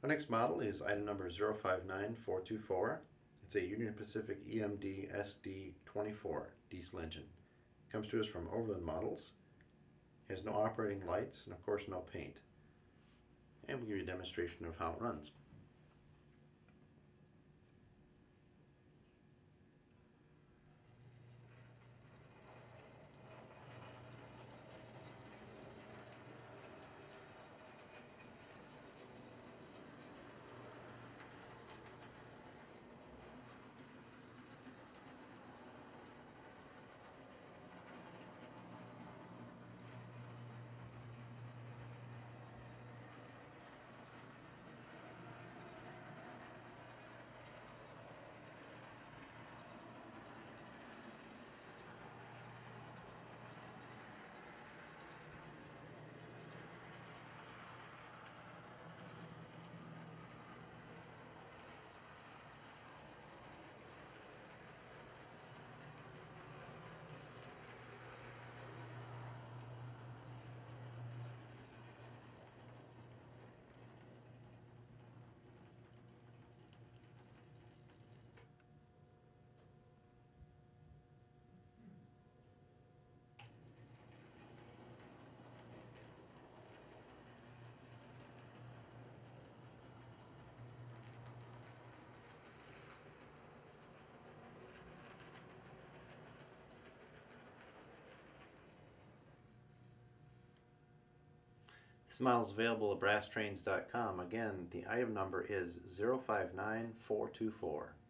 Our next model is item number 059424. It's a Union Pacific EMD SD24 diesel engine. It comes to us from Overland Models. It has no operating lights and of course no paint. And we'll give you a demonstration of how it runs. This model is available at brasstrains.com. Again, the item number is 059424.